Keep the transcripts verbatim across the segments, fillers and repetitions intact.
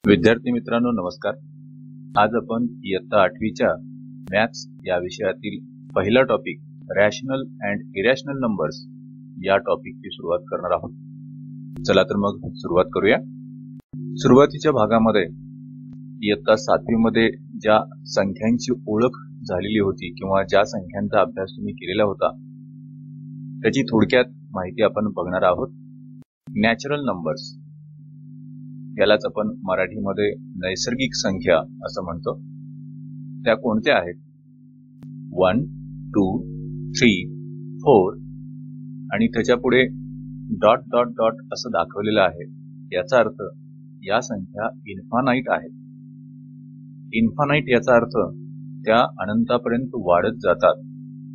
विद्यार्थी मित्रांनो नमस्कार. आज आपण इयत्ता आठवीच्या मॅथ्स या विषयातील पहिला topic rational and irrational numbers या टॉपिकची सुरुवात करणार आहोत. चला तर मग सुरुवात करूया. सुरुवातीच्या भागामध्ये इयत्ता सातवी मध्ये ज्या संख्यांची ओळख झालेली होती किंवा ज्या संख्यांचा अभ्यास तुम्ही केलेला होता त्याची थोडक्यात माहिती आपण बघणार आहोत. नॅचरल नंबर्स यालाच आपण मराठीमध्ये नैसर्गिक संख्या असं म्हणतो. त्या कोणत्या आहेत? वन टू थ्री फोर आणि त्याच्या पुढे डॉट डॉट डॉट असं दाखवलेलं आहे. याचा अर्थ या संख्या इन्फानाइट आहेत. इन्फानाइट याचा अर्थ त्या अनंतापर्यंत वाढत जातात.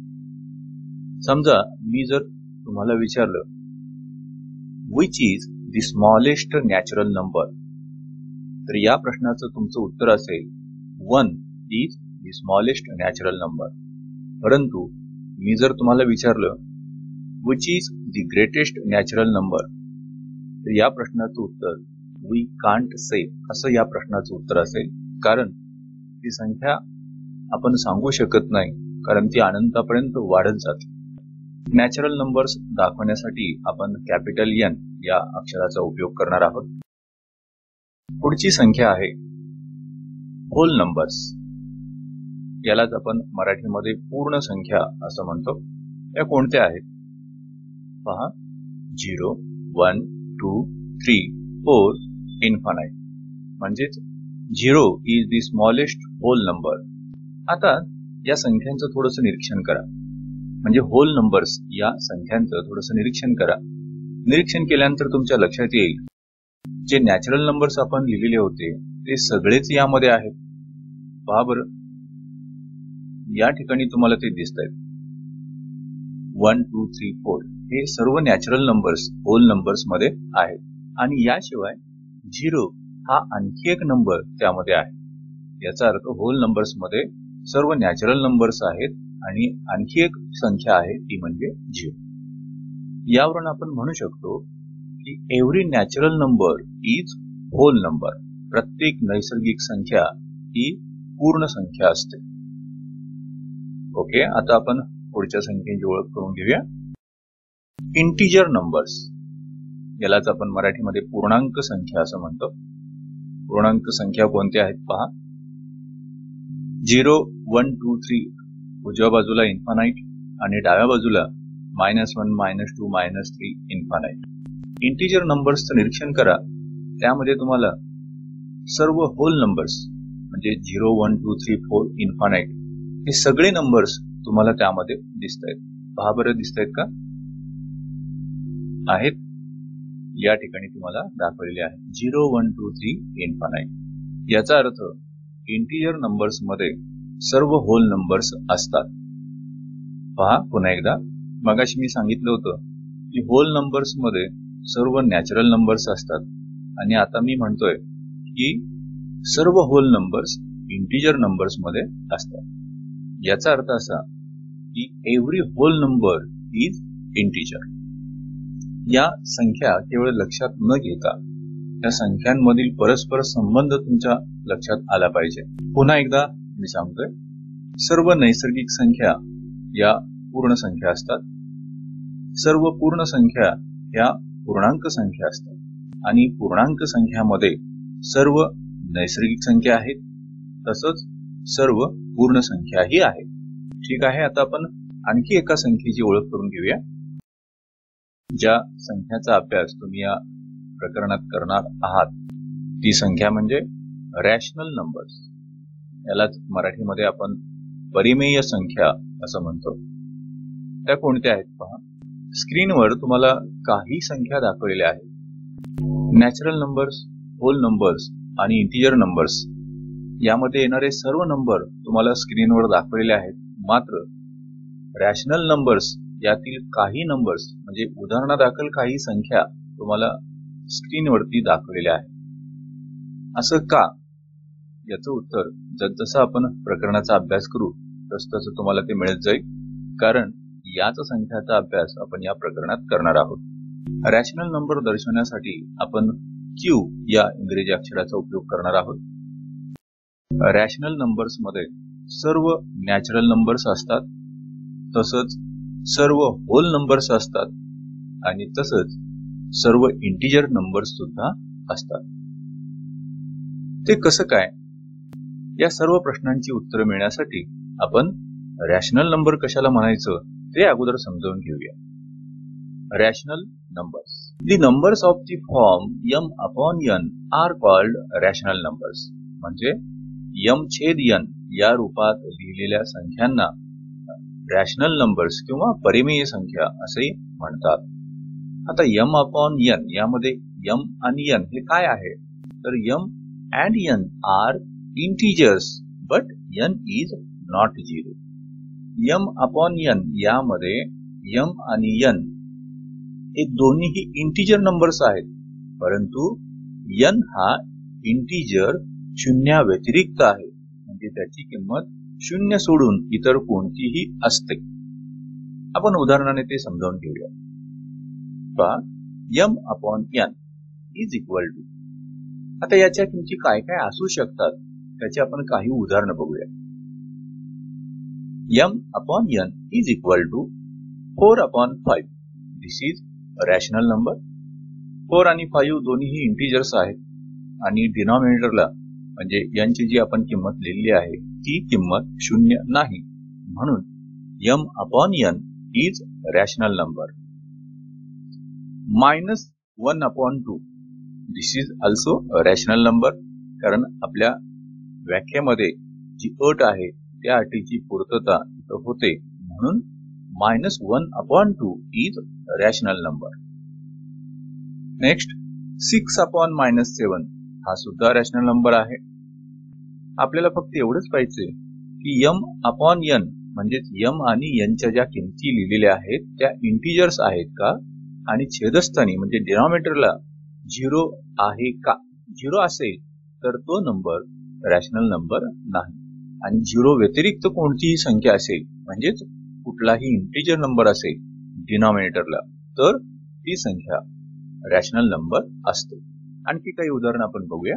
समजा मी जर तुम्हाला विचारलं which is the smallest natural number, तर या प्रश्नाचं तुमचं उत्तर असेल one is the smallest natural number. परंतु मी जर तुम्हाला विचारलं which is the greatest natural number, तर या प्रश्नाचं उत्तर वी कांट से असं या प्रश्नाचं उत्तर असेल. कारण ती संख्या आपण सांगू शकत नाही, कारण ती अनंतापर्यंत वाढत जाते. नॅचरल नंबर्स दाखवण्यासाठी आपण कॅपिटल एन या अक्षराचा उपयोग करणार आहोत. पुढची संख्या आहे होल नंबर्स. यालाच आपण मराठीमध्ये पूर्ण संख्या असं म्हणतो. त्या कोणत्या आहेत? पहा, zero one two three four infinite, म्हणजेच zero is the smallest whole number. आता या संख्यांचं थोडंसं निरीक्षण करा. म्हणजे होल नंबर्स या संख्यांचं थोडंसं निरीक्षण करा. निरीक्षण केल्यानंतर तुमच्या लक्षात येईल जे नॅचरल नंबर्स आपण लिहिलेले होते ते सगळेच यामध्ये आहेत. पहा बरं, या ठिकाणी तुम्हाला ते दिसत आहेत. वन टू थ्री फोर हे सर्व नॅचरल नंबर्स होल नंबर्स मध्ये आहेत. आणि याशिवाय झिरो हा आणखी एक नंबर त्यामध्ये आहे. याचा अर्थ होल नंबर्स मध्ये सर्व नॅचरल नंबर्स आहेत आणि आणखी एक संख्या आहे ती म्हणजे झिरो. यावरून आपण म्हणू शकतो की every natural number is whole number. प्रत्येक नैसर्गिक संख्या ही पूर्ण संख्या असते. ओके, आता आपण पुढच्या संख्येची ओळख करून घेऊया. इंटिजर नंबर्स यालाच आपण मराठीमध्ये पूर्णांक संख्या असं म्हणतो. पूर्णांक संख्या कोणत्या आहेत पहा. झिरो वन टू थ्री उजव्या बाजूला इन्फानाइट आणि डाव्या बाजूला minus one minus two minus three infinite. Integer नंबर्सचं निरीक्षण करा. त्यामध्ये तुम्हाला सर्व होल नंबर्स म्हणजे zero one two three four infinite हे सगळे नंबर्स तुम्हाला त्यामध्ये दिसत आहेत. पहा बरं, दिसत आहेत का? आहेत. या ठिकाणी तुम्हाला दाखवलेले आहे zero one two three infinite. याचा अर्थ इंटिजर नंबर्स मध्ये सर्व होल नंबर्स असतात. पहा पुन्हा एकदा, मगाशी मी सांगितलं होतं की होल नंबर्स मध्ये सर्व नॅचरल नंबर्स असतात आणि आता मी म्हणतोय की सर्व होल नंबर्स इंटिजर नंबर्स मध्ये असतात. याचा अर्थ असा की every whole number is integer. या संख्या केवळ लक्षात न घेता त्या संख्यांमधील परस्पर संबंध तुमच्या लक्षात आला पाहिजे. पुन्हा एकदा मी सांगतोय, सर्व नैसर्गिक संख्या या पूर्ण संख्या असतात. सर्व पूर्ण संख्या या पूर्णांक संख्या असतात आणि पूर्णांक संख्यामध्ये सर्व नैसर्गिक संख्या आहेत, तसंच सर्व पूर्ण संख्याही आहेत. ठीक आहे, आता आपण आणखी एका संख्येची ओळख करून घेऊया. ज्या संख्याचा अभ्यास तुम्ही या प्रकरणात करणार आहात ती संख्या म्हणजे रॅशनल नंबर्स. यालाच मराठीमध्ये आपण परिमेय संख्या असं म्हणतो. त्या कोणत्या आहेत पहा. स्क्रीनवर तुम्हाला काही संख्या दाखवलेल्या आहेत. नॅचरल नंबर्स, होल नंबर्स आणि इंटिजर नंबर्स यामध्ये येणारे सर्व नंबर तुम्हाला स्क्रीनवर दाखवलेले आहेत. मात्र रॅशनल नंबर्स यातील काही नंबर्स म्हणजे उदाहरणादाखल काही संख्या तुम्हाला स्क्रीनवरती दाखवलेल्या आहेत. असं का? याचं उत्तर जसजसं आपण प्रकरणाचा अभ्यास करू तस तसं तुम्हाला ते मिळत जाईल. कारण याच संख्याचा अभ्यास आपण या प्रकरणात करणार आहोत. रॅशनल नंबर दर्शवण्यासाठी आपण क्यू या इंग्रजी अक्षराचा उपयोग करणार आहोत. रॅशनल नंबर्स मध्ये सर्व नॅचरल नंबर्स असतात, तसंच सर्व होल नंबर्स असतात आणि तसंच सर्व इंटिजर नंबर्स सुद्धा असतात. ते कसं काय? या सर्व प्रश्नांची उत्तरं मिळण्यासाठी आपण रॅशनल नंबर कशाला म्हणायचं ते अगोदर समजावून घेऊया. Rational numbers. The numbers of the form m upon n are called rational numbers. म्हणजे m छेद n या रूपात लिहिलेल्या संख्यांना रॅशनल नंबर्स किंवा परिमेय संख्या असे म्हणतात. आता m अपॉन n यामध्ये m आणि n हे काय आहे? तर m and n are integers but n is not zero. m upon n यामध्ये m आणि n हे दोन्हीही इंटिजर नंबर्स आहेत, परंतु n हा इंटिजर शून्या व्यतिरिक्त आहे, म्हणजे त्याची किंमत शून्य सोडून इतर कोणतीही असते. आपण उदाहरणाने ते समजावून घेऊया. पहा, m upon n is equal to. आता याच्या किमती काय काय असू शकतात त्याची आपण काही उदाहरणं बघूया. m upon n is equal to four upon five. This is rational number. Four आणि फाईव्ह दोन्हीही इंटिजर्स आहेत आणि डिनॉमिनेटरला म्हणजे n ची जी आपण किंमत लिहिली आहे ती किंमत शून्य नाही, म्हणून m upon n is rational number. Minus one upon two. This is also rational number, कारण आपल्या व्याख्येमध्ये जी अट आहे त्या अटीची पूर्तता इथं होते, म्हणून minus one upon two is rational number. Next, six upon minus seven हा सुद्धा रॅशनल नंबर आहे. आपल्याला फक्त एवढंच पाहिजे की m अपॉन n म्हणजेच m आणि n च्या ज्या किमती लिहिलेल्या आहेत त्या इंटिजर्स आहेत का आणि छेदस्थानी म्हणजे डिनॉमिनेटरला झिरो आहे का. झिरो असेल तर तो नंबर रॅशनल नंबर नाही, आणि झिरो व्यतिरिक्त कोणतीही संख्या असेल म्हणजेच कुठलाही इंटिजर नंबर असेल डिनॉमिनेटरला तर ती संख्या रॅशनल नंबर असते. आणखी काही उदाहरण आपण बघूया.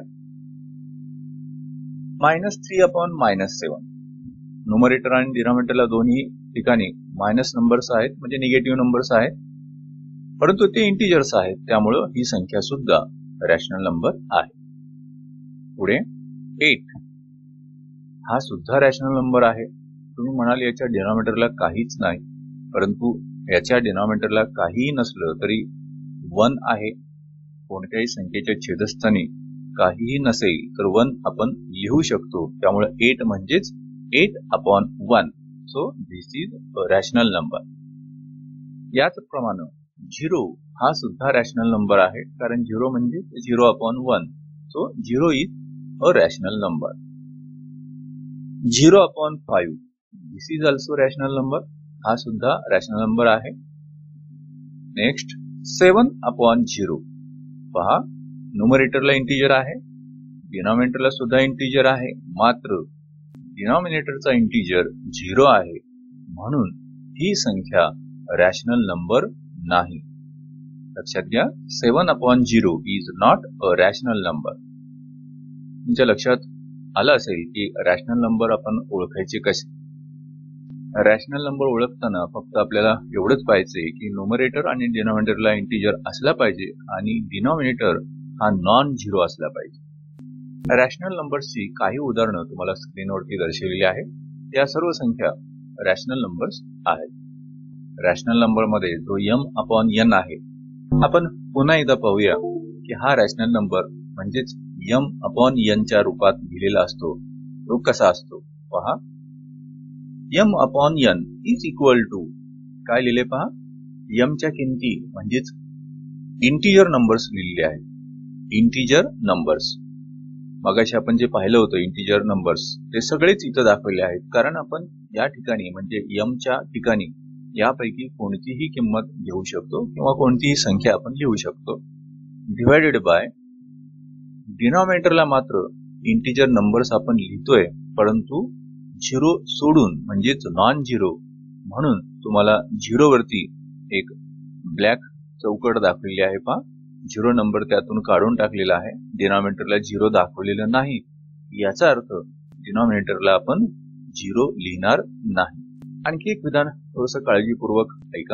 Minus three upon minus seven. Numerator आणि डिनॉमिनेटरला दोन्ही ठिकाणी मायनस नंबर्स आहेत म्हणजे निगेटिव्ह नंबर्स आहेत, परंतु ते इंटिजर्स आहेत, त्यामुळं ही संख्या सुद्धा रॅशनल नंबर आहे. पुढे एट हा सुद्धा रॅशनल नंबर आहे. तुम्ही म्हणाल याच्या डिनॉमिनेटरला काहीच नाही, परंतु याच्या डिनॉमिनेटरला काहीही नसलं तरी वन आहे. कोणत्याही संख्येच्या छेदस्थानी काहीही नसेल तर वन आपण लिहू शकतो, त्यामुळे एट म्हणजेच eight upon one. So this is a rational number. याचप्रमाणे झिरो हा सुद्धा रॅशनल नंबर आहे, कारण झिरो म्हणजे zero upon one. So zero is a rational number. Zero upon five this is also rational number. हा सुद्धा rational number आहे. Next, seven upon zero. पहा, न्यूमरेटरला इंटिजर आहे, डिनॉमिनेटरला सुद्धा इंटिजर आहे, मात्र डिनॉमिनेटरचा इंटिजर झिरो आहे, म्हणून ही संख्या रॅशनल नंबर नाही. लक्षात घ्या, seven upon zero is not a rational number. तुमच्या लक्षात आलं असेल की रॅशनल नंबर आपण ओळखायचे कसे. रॅशनल नंबर ओळखताना फक्त आपल्याला एवढंच पाहिजे की न्यूमरेटर आणि डिनॉमिनेटरला इंटिजर असला पाहिजे आणि डिनॉमिनेटर हा नॉन झिरो असला पाहिजे. रॅशनल नंबर्सची काही उदाहरणं तुम्हाला स्क्रीनवरती दर्शवलेली आहेत. या सर्व संख्या रॅशनल नंबर्स आहेत. रॅशनल नंबरमध्ये जो m अपॉन n आहे, आपण पुन्हा एकदा पाहूया की हा रॅशनल नंबर म्हणजेच m अपॉन n च्या रूपात लिहिलेला असतो. तो कसा असतो पहा. m upon n is equal to काय लिहिले पहा, m च्या किमती म्हणजेच इंटिजर नंबर्स लिहिलेले आहेत. इंटिजर नंबर्स मगाशी आपण जे पाहिलं होतं इंटिजर नंबर्स ते सगळेच इथं दाखवले आहेत, कारण आपण या ठिकाणी म्हणजे m च्या ठिकाणी यापैकी कोणतीही किंमत घेऊ शकतो किंवा कोणतीही संख्या आपण लिहू शकतो. डिवायडेड बाय डिनॉमिनेटरला मात्र इंटिजर नंबर्स आपण लिहितोय, परंतु झिरो सोडून म्हणजेच नॉन झिरो, म्हणून तुम्हाला झिरो वरती एक ब्लॅक चौकट दाखवली आहे पहा. झिरो नंबर त्यातून काढून टाकलेला आहे, डिनॉमिनेटरला झिरो दाखवलेलं नाही, याचा अर्थ डिनॉमिनेटरला आपण झिरो लिहिणार नाही. आणखी एक विधान थोडस काळजीपूर्वक ऐका.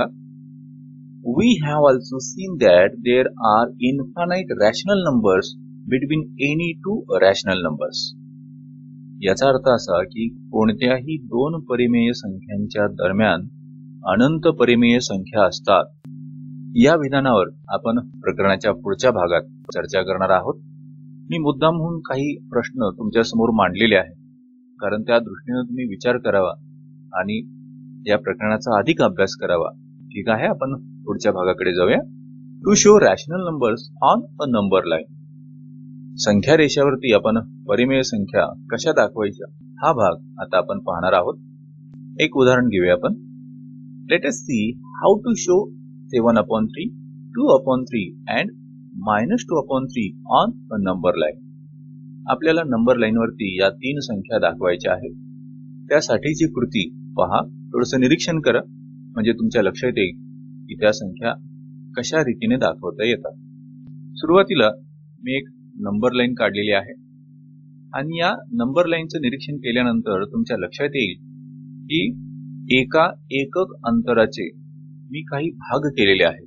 We have also seen that there are infinite rational numbers between any two rational numbers. याचा अर्थ असा की कोणत्याही दोन परिमेय संख्यांच्या दरम्यान अनंत परिमेय संख्या असतात. या विधानावर आपण प्रकरणाच्या पुढच्या भागात चर्चा करणार आहोत. मी मुद्दामहून काही प्रश्न तुमच्या समोर मांडलेले आहेत, कारण त्या दृष्टीने तुम्ही विचार करावा आणि या प्रकरणाचा अधिक अभ्यास करावा. ठीक आहे, आपण पुढच्या भागाकडे जाऊया. To show rational numbers on a number line. संख्या रेषावरती आपण परिमेय संख्या कशा दाखवायच्या हा भाग आता आपण पाहणार आहोत. एक उदाहरण घेऊया आपण. Let us see how to show seven upon three, two upon three and minus two upon three on a number line. आपल्याला नंबर लाईन वरती या तीन संख्या दाखवायच्या आहेत. त्यासाठीची कृती पहा, थोडस निरीक्षण करा, म्हणजे तुमच्या लक्षात येईल की त्या संख्या कशा रीतीने दाखवता येतात. सुरुवातीला मी एक नंबर लाईन काढलेली आहे आणि या नंबर लाईनचं निरीक्षण केल्यानंतर तुमच्या लक्षात येईल की एका एकक अंतराचे मी काही भाग केलेले आहेत.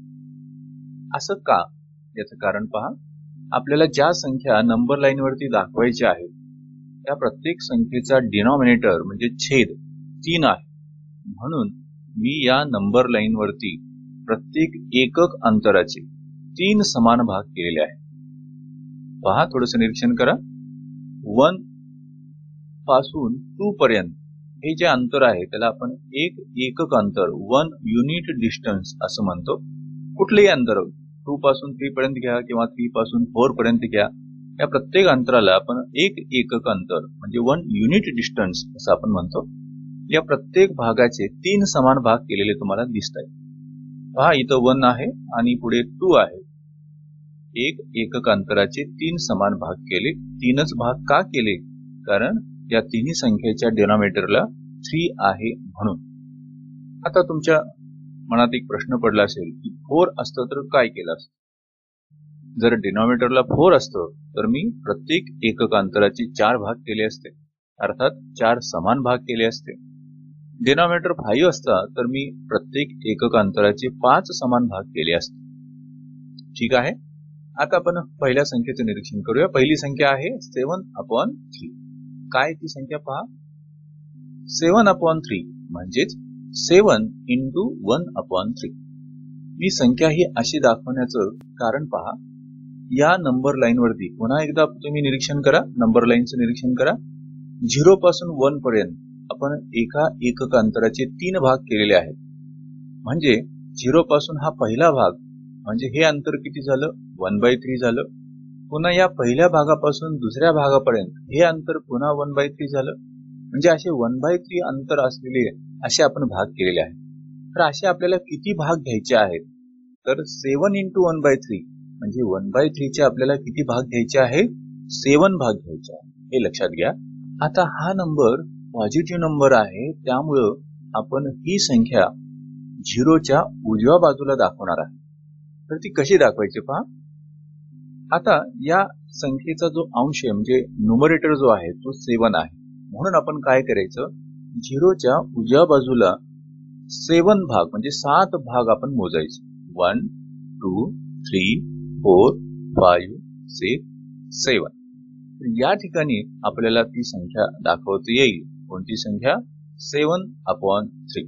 असं का? याचं कारण पहा. आपल्याला ज्या संख्या नंबर लाईन वरती दाखवायच्या आहेत त्या प्रत्येक संख्येचा डिनॉमिनेटर म्हणजे छेद तीन आहे. म्हणून मी या नंबर लाईन वरती प्रत्येक एकक अंतराचे तीन समान भाग केलेले आहेत. पहा, थोडस निरीक्षण करा. वन पासून टू पर्यंत हे जे अंतर आहे त्याला आपण एक एकक अंतर, वन युनिट डिस्टन्स असं म्हणतो. कुठलेही अंतर टू पासून थ्री पर्यंत घ्या किंवा थ्री पासून फोर पर्यंत घ्या, या प्रत्येक अंतराला आपण एक एकक अंतर म्हणजे वन युनिट डिस्टन्स असं आपण म्हणतो. या प्रत्येक भागाचे तीन समान भाग केलेले तुम्हाला दिसत आहेत. पहा, इथं वन आहे आणि पुढे टू आहे. एक एकक अंतराचे तीन समान भाग केले. तीनच भाग का केले? कारण या तिन्ही संख्येच्या डिनॉमिनेटरला थ्री आहे म्हणून. आता तुमच्या मनात एक प्रश्न पडला असेल की फोर असतं तर काय केलं असतं? जर डिनॉमिनेटरला फोर असतं तर मी प्रत्येक एकक अंतराचे चार भाग केले असते, अर्थात चार समान भाग केले असते. डिनॉमिनेटर फाईव्ह असता तर मी प्रत्येक एकक अंतराचे पाच समान भाग केले असते. ठीक आहे, आता आपण पहिल्या संख्येचं निरीक्षण करूया. पहिली संख्या आहे सेवन अपॉन थ्री. काय ती संख्या पहा. सेवन अपॉन थ्री म्हणजेच seven into one upon three. मी संख्या ही अशी दाखवण्याचं कारण पहा. या नंबर लाईन वरती पुन्हा एकदा तुम्ही निरीक्षण करा, नंबर लाईनचं निरीक्षण करा. झिरो पासून वन पर्यंत आपण एका एकक अंतराचे तीन भाग केलेले आहेत. म्हणजे झिरो पासून हा पहिला भाग म्हणजे हे अंतर किती झालं? वन बाय थ्री झालं. पुन्हा या पहिल्या भागापासून दुसऱ्या भागापर्यंत हे अंतर पुन्हा वन बाय थ्री झालं. म्हणजे असे वन बाय थ्री अंतर असलेले असे आपण भाग केलेले आहेत. तर असे आपल्याला किती भाग घ्यायचे आहेत? तर seven into one by three म्हणजे वन बाय थ्रीचे आपल्याला किती भाग घ्यायचे आहेत? सेवन भाग घ्यायचे आहे. हे लक्षात घ्या. आता हा नंबर पॉझिटिव्ह नंबर आहे, त्यामुळं आपण ही संख्या झिरोच्या उजव्या बाजूला दाखवणार आहे. तर ती कशी दाखवायची पहा. आता या संख्येचा जो अंश आहे म्हणजे न्यूमरेटर जो आहे तो सेवन आहे. म्हणून आपण काय करायचं, झिरोच्या उजव्या बाजूला सेवन भाग म्हणजे सात भाग आपण मोजायचे. One two three four five six seven. या ठिकाणी आपल्याला ती संख्या दाखवता येईल. कोणती संख्या? Seven upon three.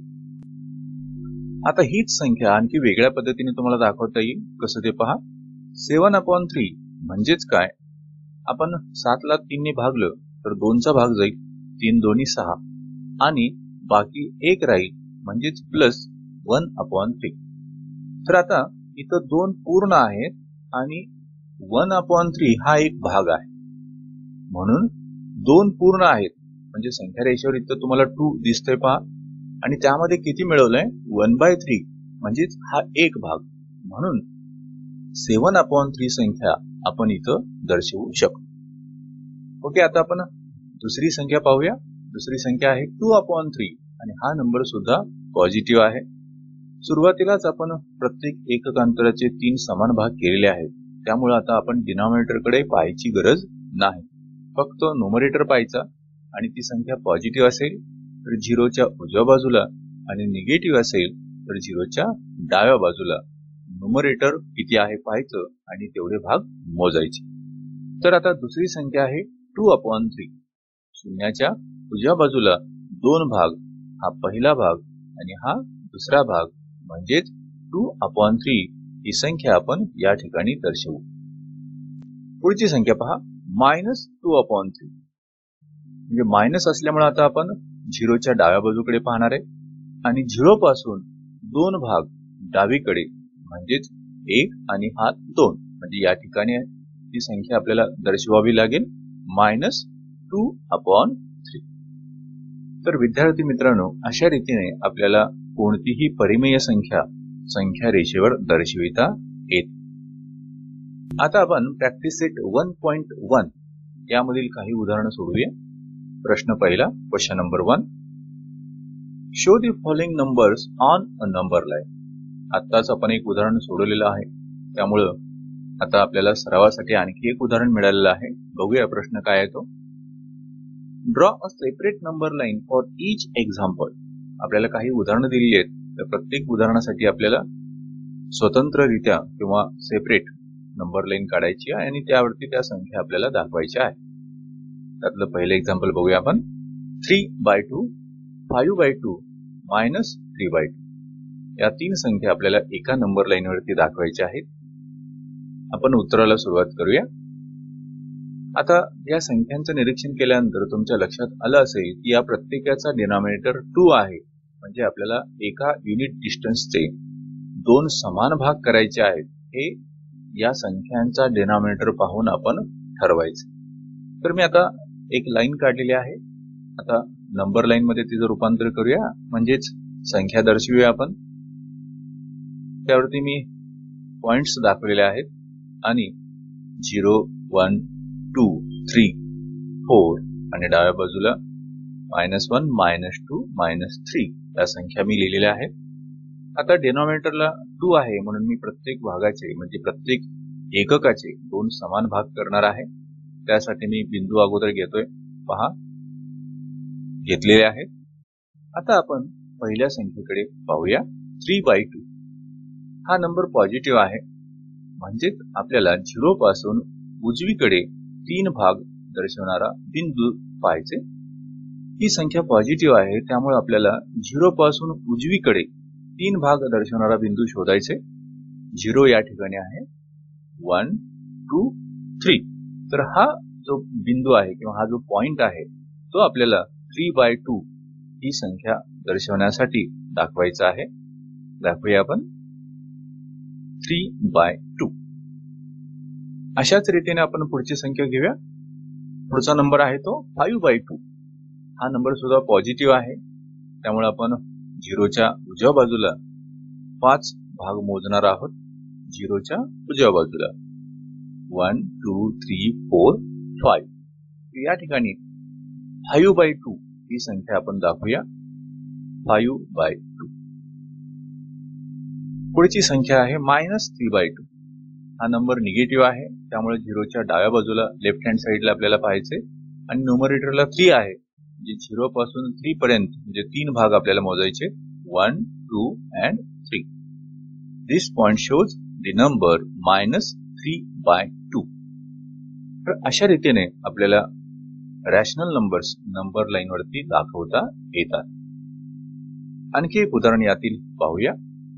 आता हीच संख्या आणखी वेगळ्या पद्धतीने तुम्हाला दाखवता येईल. कसं ते पहा. सेवन अपॉन थ्री म्हणजेच काय? आपण सातला तीनने भागलं तर दोनचा भाग जाईल, तीन दोन्ही सहा आणि बाकी एक राहील म्हणजेच प्लस वन अपॉन थ्री. तर आता इथं दोन पूर्ण आहेत आणि वन अपॉन थ्री हा एक भाग आहे. म्हणून दोन पूर्ण आहेत म्हणजे संख्या रेषेवर इथं तुम्हाला टू दिसतंय पहा. आणि त्यामध्ये किती मिळवलंय? वन बाय थ्री म्हणजेच हा एक भाग. म्हणून सेवन अपॉन थ्री संख्या आपण इथं दर्शवू शकतो. ओके, आता आपण दुसरी संख्या पाहूया. दुसरी संख्या आहे टू अपॉन थ्री आणि हा नंबर सुद्धा पॉझिटिव्ह आहे. सुरुवातीलाच आपण प्रत्येक एककांतराचे तीन समान भाग केलेले आहेत, त्यामुळे आता आपण डिनॉमिनेटरकडे पाहायची गरज नाही. फक्त न्यूमरेटर पाहायचा आणि ती संख्या पॉझिटिव्ह असेल तर झिरोच्या उजव्या बाजूला आणि निगेटिव्ह असेल तर झिरोच्या डाव्या बाजूला न्यूमरेटर किती आहे पाहायचं आणि तेवढे भाग मोजायचे. तर आता दुसरी संख्या आहे टू अपॉन थ्री. शून्याच्या उजव्या बाजूला दोन भाग, हा पहिला भाग आणि हा दुसरा भाग, म्हणजेच टू अपॉन थ्री ही संख्या आपण या ठिकाणी दर्शवू. पुढची संख्या पहा, मायनस टू अपॉन थ्री. म्हणजे मायनस असल्यामुळे आता आपण झिरोच्या डाव्या बाजूकडे पाहणार आहे आणि झिरो पासून दोन भाग डावीकडे, म्हणजेच एक आणि हा दोन, म्हणजे या ठिकाणी ती संख्या आपल्याला दर्शवावी लागेल मायनस टू अपॉन थ्री. तर विद्यार्थी मित्रांनो, अशा रीतीने आपल्याला कोणतीही परिमेय संख्या संख्या रेषेवर दर्शविता येते. आता आपण practice set one point one यामधील काही उदाहरणं सोडवूया. प्रश्न पहिला, question number one, show the following numbers on a number line. आत्ताच आपण एक उदाहरण सोडवलेलं आहे, त्यामुळं आता आपल्याला सरावासाठी आणखी एक उदाहरण मिळालेलं आहे. बघूया प्रश्न काय आहे तो. Draw a separate number line for each example. आपल्याला काही उदाहरणं दिली आहेत, तर प्रत्येक उदाहरणासाठी आपल्याला स्वतंत्ररित्या किंवा सेपरेट नंबर लाईन काढायची आहे आणि त्यावरती त्या संख्या आपल्याला दाखवायच्या आहे. त्यातलं पहिलं एक्झाम्पल बघूया आपण. Three by two, five by two, minus three by two. या तीन संख्या आपल्याला एका नंबर लाईनवरती दाखवायच्या आहेत. आपण उत्तराला सुरुवात करूया. आता या संख्यांचं निरीक्षण केल्यानंतर तुमच्या लक्षात आलं असेल की या प्रत्येकाचा डिनॉमिनेटर टू आहे, म्हणजे आपल्याला एका युनिट डिस्टन्सचे दोन समान भाग करायचे आहेत. हे या संख्यांचा डिनॉमिनेटर पाहून आपण ठरवायचं. तर मी आता एक लाईन काढलेली आहे. आता नंबर लाईन मध्ये तिचं रूपांतर करूया, म्हणजेच संख्या दर्शवूया आपण. त्यावरती मी पॉइंट्स दाखवलेले आहेत आणि zero, one, two, three, four आणि डाव्या बाजूला minus one, minus two, minus three या संख्या मी लिहिलेल्या आहेत. आता डिनॉमिनेटरला टू आहे म्हणून मी प्रत्येक भागाचे म्हणजे प्रत्येक एककाचे दोन समान भाग करणार आहे. त्यासाठी मी बिंदू अगोदर घेतोय, पहा घेतलेले आहेत. आता आपण पहिल्या संख्येकडे पाहूया. थ्री बाय टू हा नंबर पॉझिटिव्ह आहे, म्हणजेच आपल्याला झिरो पासून उजवीकडे तीन भाग दर्शवणारा बिंदू पाहायचे. ही संख्या पॉझिटिव्ह आहे, त्यामुळे आपल्याला झिरो पासून उजवीकडे तीन भाग दर्शवणारा बिंदू शोधायचे. झिरो या ठिकाणी आहे, वन, टू, थ्री. तर हा जो बिंदू आहे किंवा हा जो पॉइंट आहे तो आपल्याला थ्री बाय टू ही संख्या दर्शवण्यासाठी दाखवायचा आहे. दाखवूया आपण थ्री बाय टू. अशाच रीतीने आपण पुढची संख्या घेऊया. पुढचा नंबर आहे तो फाईव्ह बाय टू. हा नंबर सुद्धा पॉझिटिव्ह आहे, त्यामुळे आपण झिरोच्या उजव्या बाजूला पाच भाग मोजणार आहोत. झिरोच्या उजव्या बाजूला one, two, three, four, five. या ठिकाणी फाईव्ह बाय टू ही संख्या आपण दाखवूया. Five by to. पुढची संख्या आहे मायनस थ्री बाय टू. हा नंबर निगेटिव्ह आहे, त्यामुळे झिरोच्या डाव्या बाजूला लेफ्ट हँड साईडला आपल्याला पाहायचे आणि न्यूमरेटरला थ्री आहे, म्हणजे झिरो पासून थ्री पर्यंत म्हणजे तीन भाग आपल्याला मोजायचे. One, two and three. This point shows the number minus three by two. तर अशा रीतीने आपल्याला रॅशनल नंबर्स नंबर लाईन वरती दाखवता येतात. आणखी एक उदाहरण यातील पाहूया.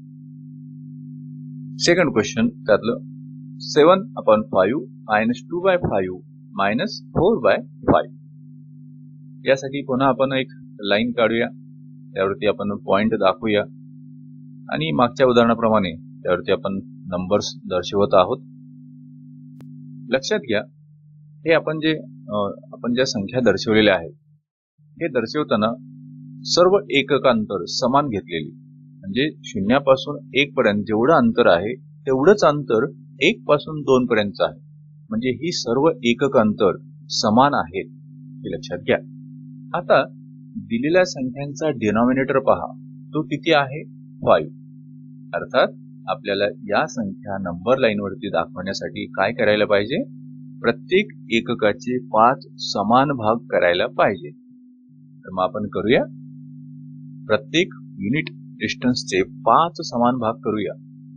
सेकंड क्वेश्चन, त्यातलं seven upon five minus two by five minus four by five. यासाठी पुन्हा आपण एक लाईन काढूया, त्यावरती आपण पॉइंट दाखवूया आणि मागच्या उदाहरणाप्रमाणे त्यावरती आपण नंबर्स दर्शवत आहोत. लक्षात घ्या, हे आपण जे आपण ज्या संख्या दर्शवलेल्या आहेत हे दर्शवताना सर्व एककांतर समान घेतलेली, म्हणजे शून्यापासून एक पर्यंत जेवढं अंतर आहे तेवढंच अंतर एक पासून दोन पर्यंत आहे. म्हणजे ही सर्व एककांतर समान आहेत हे लक्षात घ्या. आता दिलेल्या संख्यांचा डिनॉमिनेटर पहा, तो किती आहे? फाईव्ह. अर्थात आपल्याला या संख्या नंबर लाईन वरती दाखवण्यासाठी काय करायला पाहिजे, प्रत्येक एककाचे पाच समान भाग करायला पाहिजे. तर मग आपण करूया, प्रत्येक युनिट डिस्टन्सचे पाच समान भाग करूया.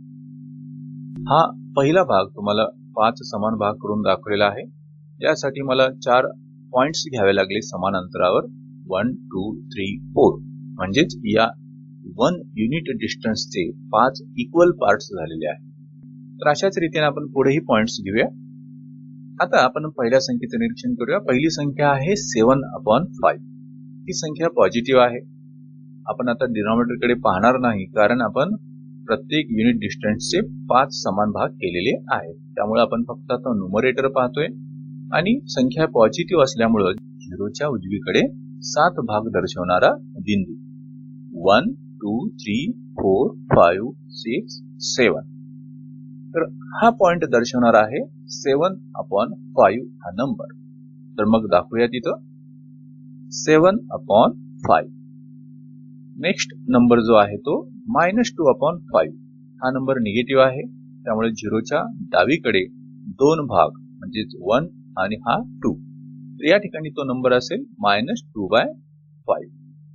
हा पहिला भाग तुम्हाला पाच समान भाग करून दाखवलेला आहे. यासाठी मला चार पॉइंट्स घ्यावे लागले समान अंतरावर, वन टू थ्री फोर, म्हणजेच या वन युनिट डिस्टन्सचे पाच इक्वल पार्ट्स झालेले आहेत. तर अशाच रीतीने आपण पुढेही पॉइंट्स घेऊया. आता आपण पहिल्या संख्येचं निरीक्षण करूया. पहिली संख्या आहे सेवन अपॉन फाईव्ह. ही संख्या पॉझिटिव्ह आहे. आपण आता डिनॉमिनेटर कडे पाहणार नाही, कारण आपण प्रत्येक युनिट डिस्टन्सचे पाच समान भाग केलेले आहेत. त्यामुळे आपण फक्त आता न्यूमरेटर पाहतोय आणि संख्या पॉझिटिव्ह असल्यामुळे झिरोच्या उजवीकडे सात भाग दर्शवणारा बिंदू one two three four five six seven. तर हा पॉइंट दर्शवणार आहे सेवन अपॉन फाईव्ह हा नंबर. तर मग दाखवूया तिथं seven upon five. Next number जो आहे तो मायनस टू अपॉन फाईव्ह. हा नंबर निगेटिव्ह आहे, त्यामुळे झिरोच्या डावीकडे दोन भाग म्हणजेच वन आणि हा टू. तर या ठिकाणी तो नंबर असेल minus two by five.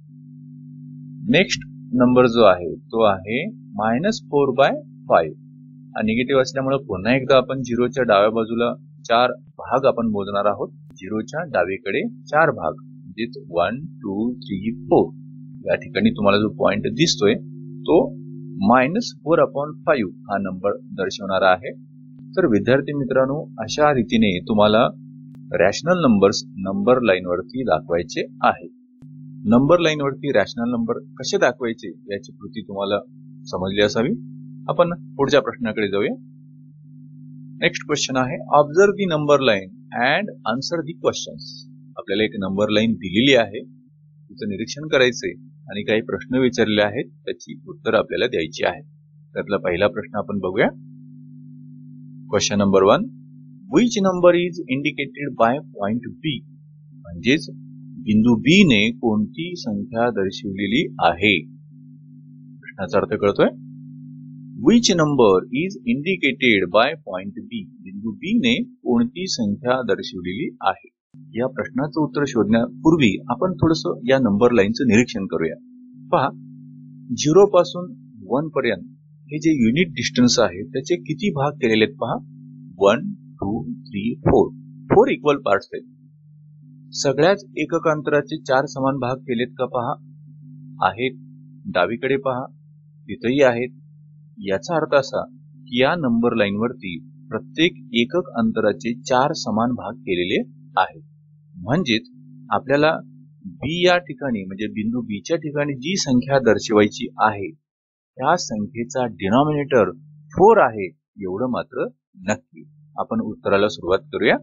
Next number जो आहे तो आहे मायनस फोर बाय फाईव्ह. हा निगेटिव्ह असल्यामुळे पुन्हा एकदा आपण झिरोच्या डाव्या बाजूला चार भाग आपण मोजणार आहोत. झिरोच्या डावीकडे चार भाग म्हणजेच वन टू थ्री फोर. या ठिकाणी तुम्हाला जो पॉइंट दिसतोय तो मायनस फोर अपॉन फाईव्ह हा नंबर दर्शवणारा आहे. तर विद्यार्थी मित्रांनो, अशा रीतीने तुम्हाला रॅशनल नंबर्स नंबर लाईन वरती दाखवायचे आहे. नंबर लाईन वरती रॅशनल नंबर कसे दाखवायचे याची कृती तुम्हाला समजली असावी. आपण पुढच्या प्रश्नाकडे जाऊया. नेक्स्ट क्वेश्चन आहे, observe the number line and answer the questions. आपल्याला एक नंबर लाईन दिलेली आहे, तिचं निरीक्षण करायचंय आणि काही प्रश्न विचारलेले आहेत, त्याची उत्तर आपल्याला द्यायची आहे. त्यातला पहिला प्रश्न आपण बघूया. Question number one, which number is indicated by point B. म्हणजेच बिंदू बी ने कोणती संख्या दर्शवलेली आहे. प्रश्नाचा अर्थ कळतोय. Which number is indicated by point B. बिंदू बी ने कोणती संख्या दर्शवलेली आहे. या प्रश्नाचं उत्तर शोधण्यापूर्वी आपण थोडस या नंबर लाईनचं निरीक्षण करूया. पहा, झिरो पासून वन पर्यंत हे जे युनिट डिस्टन्स आहे त्याचे किती भाग केलेले आहेत पहा. One two three four. Four equal parts आहेत. सगळ्याच एकक अंतराचे चार समान भाग केलेत का पहा. आहेत. डावीकडे पहा, तिथेही आहेत. याचा अर्थ असा की या नंबर लाईन वरती प्रत्येक एकक अंतराचे चार समान भाग केलेले आहेत. म्हणजेच आपल्याला बी या ठिकाणी म्हणजे बिंदू बी च्या ठिकाणी जी संख्या दर्शवायची आहे त्या संख्येचा डिनॉमिनेटर फोर आहे एवढं मात्र नक्की. आपण उत्तराला सुरुवात करूया.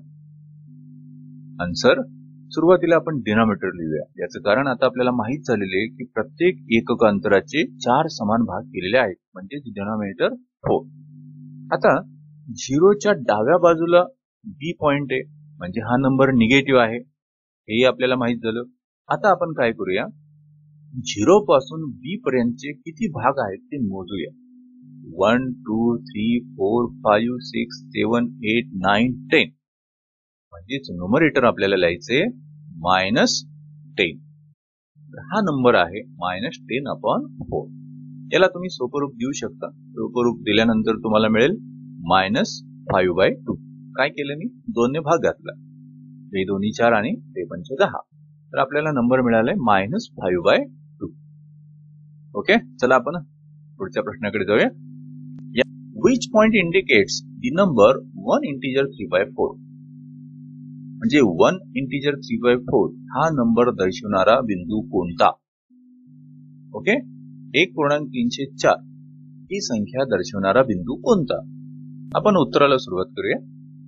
आन्सर सुरुवातीला आपण डिनॉमिनेटर लिहूया. याचं कारण आता आपल्याला माहित झालेले की प्रत्येक एकक अंतराचे चार समान भाग केलेले आहेत, म्हणजे डिनॉमिनेटर फोर. आता झिरोच्या डाव्या बाजूला बी पॉइंट आहे, म्हणजे हा नंबर निगेटिव्ह आहे, हेही आपल्याला माहित झालं. आता आपण काय करूया, झिरो पासून बी पर्यंतचे किती भाग आहेत ते मोजूया. One two three four five six seven eight nine ten. म्हणजेच न्यूमरेटर आपल्याला लिहायचे मायनस टेन. हा नंबर आहे मायनस टेन अपॉन फोर. याला तुम्ही सोपं रूप देऊ शकता. सोपं रूप दिल्यानंतर तुम्हाला मिळेल मायनस फाईव्ह बाय टू. काय केलं मी, दोनने भाग घातला. हे दोन्ही चार आणि ते पंच दहा. तर आपल्याला नंबर मिळालाय minus five by two. Okay, चला आपण पुढच्या प्रश्नाकडे जाऊया. Which point indicates the number one integer three by four. म्हणजे one integer three by four हा नंबर दर्शवणारा बिंदू कोणता. ओके, एक पूर्णांक तीनशे चार ही संख्या दर्शवणारा बिंदू कोणता. आपण उत्तराला सुरुवात करूया.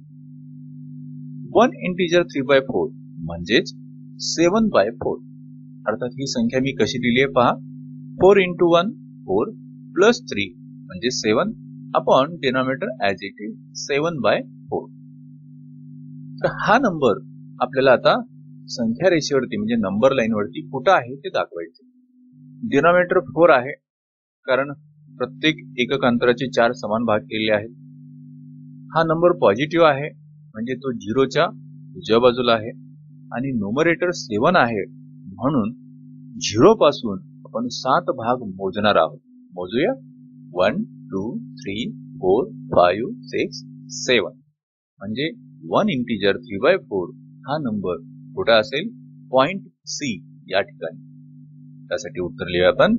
One integer three by four म्हणजेच सेवन बाय फोर. अर्थात ही संख्या मी कशी दिली आहे पहा. Four into one four plus three म्हणजे seven upon denominator as it is seven by four. तर हा नंबर आपल्याला आता संख्या रेषेवरती म्हणजे नंबर लाईन वरती कुठं आहे ते दाखवायचे. डिनॉमिनेटर फोर आहे, कारण प्रत्येक एकक अंतराचे चार समान भाग केलेले आहेत. हा नंबर पॉझिटिव्ह आहे म्हणजे तो झिरोच्या उजव्या बाजूला आहे आणि न्यूमरेटर सेवन आहे म्हणून झिरो पासून आपण सात भाग मोजणार आहोत. मोजूया. One two three four five six seven म्हणजे one integer three by four हा नंबर कुठे असेल? पॉइंट सी या ठिकाणी. त्यासाठी उत्तर लिहूया आपण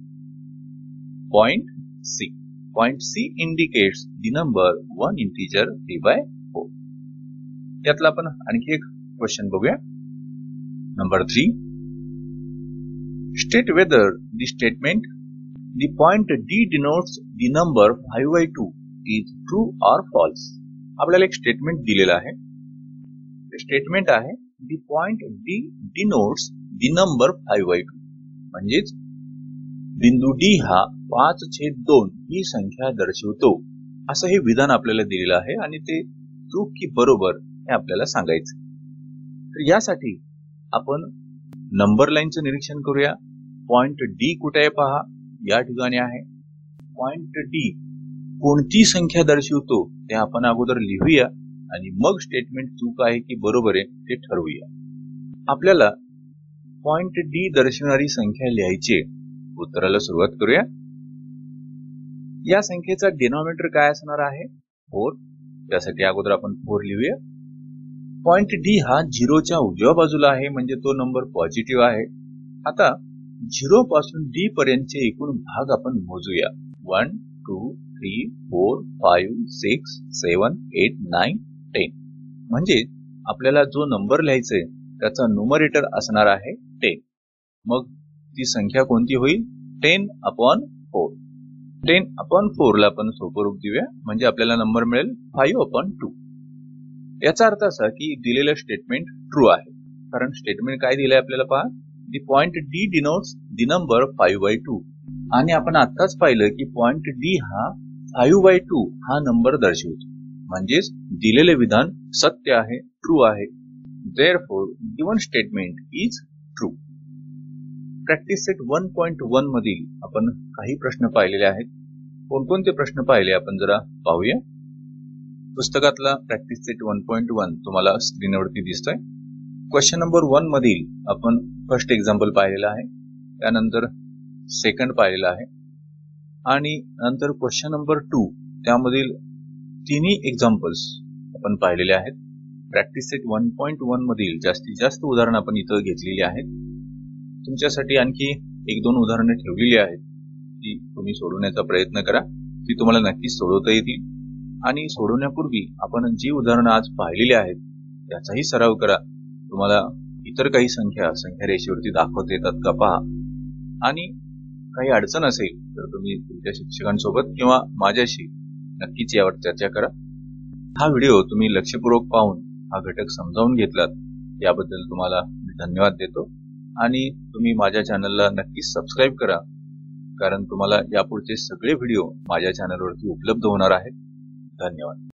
point C. Point C indicates the number one integer three by four. यातला आपण आणखी एक क्वेश्चन बघूया. Number three. State whether the statement the point D denotes the number five by two is true or false. आपल्याला एक statement दिलेलं आहे. Statement आहे the point D denotes the number five by two. म्हणजेच बिंदू D हा पाच छेद दोन ही संख्या दर्शवतो असं हे विधान आपल्याला दिलेलं आहे आणि ते चूक की बरोबर हे आपल्याला सांगायचं. तर यासाठी आपण नंबर लाईनचं निरीक्षण करूया. पॉइंट डी कुठे आहे पहा, या ठिकाणी आहे. पॉइंट डी कोणती संख्या दर्शवतो ते आपण अगोदर लिहूया आणि मग स्टेटमेंट चूक आहे की बरोबर आहे ते ठरवूया. आपल्याला पॉइंट डी दर्शवणारी संख्या लिहायची. उत्तराला सुरुवात करूया. या संख्येचा डिनॉमिनेटर काय असणार आहे? फोर. त्यासाठी अगोदर आपण फोर लिहूया. पॉइंट डी हा झिरोच्या उजव्या बाजूला आहे म्हणजे तो नंबर पॉझिटिव्ह आहे. आता झिरो पासून डी पर्यंतचे एकूण भाग आपण मोजूया. One two three four five six seven eight nine ten म्हणजे आपल्याला जो नंबर लिहायचा आहे त्याचा न्यूमरेटर असणार आहे टेन. मग ती संख्या कोणती होईल? Ten upon four. Ten upon four ला आपण सोपं रूप देऊया म्हणजे आपल्याला नंबर मिळेल फाईव्ह अपॉन टू. याचा अर्थ असा की दिलेलं स्टेटमेंट ट्रू आहे. कारण स्टेटमेंट काय दिलंय आपल्याला पहा, the point D denotes the number five by two आणि आपण आताच पाहिलं की पॉइंट डी हा फाईव्ह बाय टू हा नंबर दर्शवतो म्हणजेच दिलेले विधान सत्य आहे, ट्रू आहे. Therefore given statement is true. Practice set one point one मधील आपण काही प्रश्न पाहिलेले आहेत. कोणकोणते प्रश्न पाहिले आपण जरा पाहूया. पुस्तकातला practice set one point one तुम्हाला स्क्रीनवरती दिसतोय. क्वेश्चन नंबर वन मधील आपण फर्स्ट एक्झाम्पल पाहिलेला आहे, त्यानंतर सेकंड पाहिलेला आहे आणि नंतर क्वेश्चन नंबर टू त्यामधील तिन्ही एक्झाम्पल्स आपण पाहिलेले आहेत. Practice set one point one मधील जास्तीत जास्त उदाहरण आपण इथं घेतलेली आहेत. तुमच्यासाठी आणखी एक दोन उदाहरणे ठेवलेली आहेत ती तुम्ही सोडवण्याचा प्रयत्न करा. ती तुम्हाला नक्कीच सोडवता येतील आणि सोडवण्यापूर्वी आपण जी उदाहरणं आज पाहिलेली आहेत त्याचाही सराव करा. तुम्हाला इतर काही संख्या संख्या रेषेवरती दाखवता येतात का पहा आणि काही अडचण असेल तर तुम्ही तुमच्या शिक्षकांसोबत किंवा माझ्याशी नक्कीच यावर चर्चा करा. हा व्हिडिओ तुम्ही लक्षपूर्वक पाहून हा घटक समजावून घेतलात याबद्दल तुम्हाला धन्यवाद देतो आणि तुम्ही माझ्या चॅनलला नक्कीच सबस्क्राईब करा कारण तुम्हाला यापुढचे सगळे व्हिडिओ माझ्या चॅनलवरती उपलब्ध होणार आहेत. धन्यवाद.